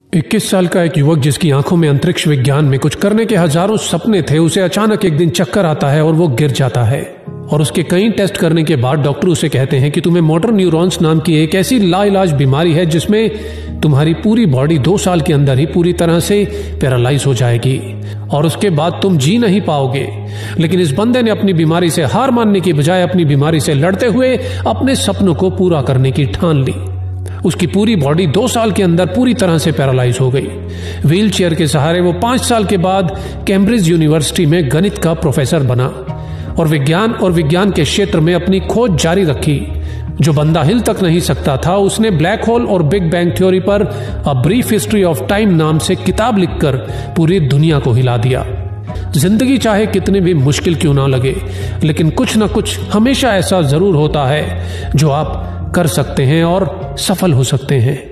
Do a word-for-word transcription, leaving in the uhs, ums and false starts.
इक्कीस साल का एक युवक जिसकी आंखों में अंतरिक्ष विज्ञान में कुछ करने के हजारों सपने थे, उसे अचानक एक दिन चक्कर आता है और वो गिर जाता है। और उसके कई टेस्ट करने के बाद डॉक्टर उसे कहते हैं कि तुम्हें मोटर न्यूरॉन्स नाम की एक ऐसी लाइलाज बीमारी है जिसमें तुम्हारी पूरी बॉडी दो साल के अंदर ही पूरी तरह से पैरालाइज हो जाएगी और उसके बाद तुम जी नहीं पाओगे। लेकिन इस बंदे ने अपनी बीमारी से हार मानने की बजाय अपनी बीमारी से लड़ते हुए अपने सपनों को पूरा करने की ठान ली। उसकी पूरी बॉडी दो साल के अंदर पूरी तरह से पैरालाइज हो गई। व्हील चेयर के सहारे वो पांच साल के बाद कैम्ब्रिज यूनिवर्सिटी में गणित का प्रोफेसर बना और विज्ञान और विज्ञान के क्षेत्र में अपनी खोज जारी रखी। जो बंदा हिल तक नहीं सकता था, उसने ब्लैक होल और बिग बैंग थ्योरी पर a brief history of time नाम से किताब लिखकर पूरी दुनिया को हिला दिया। जिंदगी चाहे कितनी भी मुश्किल क्यों ना लगे, लेकिन कुछ ना कुछ हमेशा ऐसा जरूर होता है जो आप कर सकते हैं और सफल हो सकते हैं।